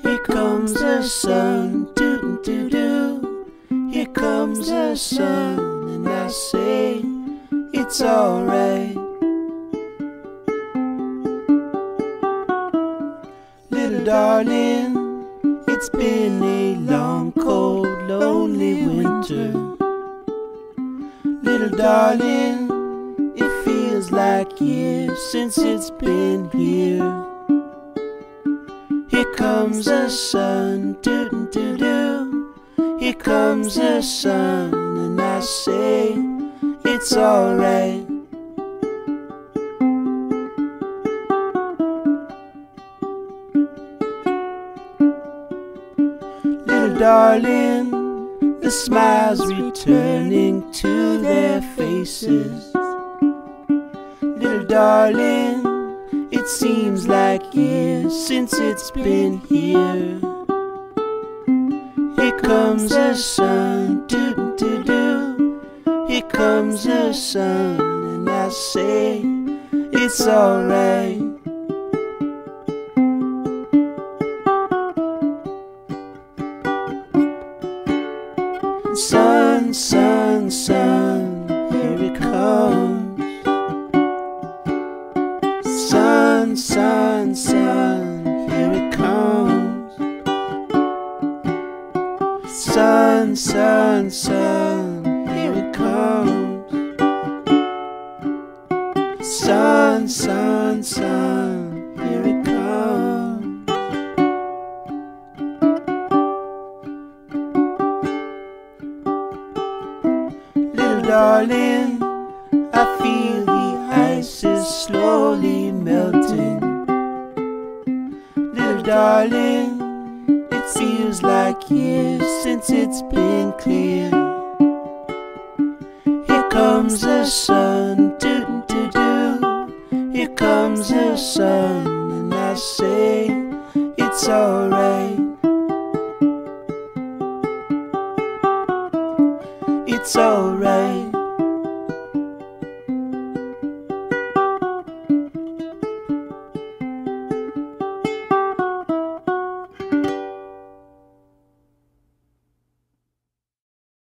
Here comes the sun, doo-doo-doo-doo. Here comes the sun, and I say it's alright. Little darling, it's been a long, cold, lonely winter. Little darling, it feels like years since it's been here. Here comes the sun, doo-doo-doo-doo. Here comes the sun, and I say it's alright. Little darling, the smiles returning to their faces. Little darling, it seems like years since it's been here. Here comes the sun, doo-doo-doo. Here comes the sun, and I say it's alright. Sun, sun, sun, here it comes. Sun, sun, sun, here it comes. Sun, sun, sun, here it comes. Sun, sun, sun, here it comes. Little darling, I feel the ice is slowly melting. Little darling, it feels like years since it's been clear. Here comes the sun, doo-doo-doo. Here comes the sun, and I say it's alright.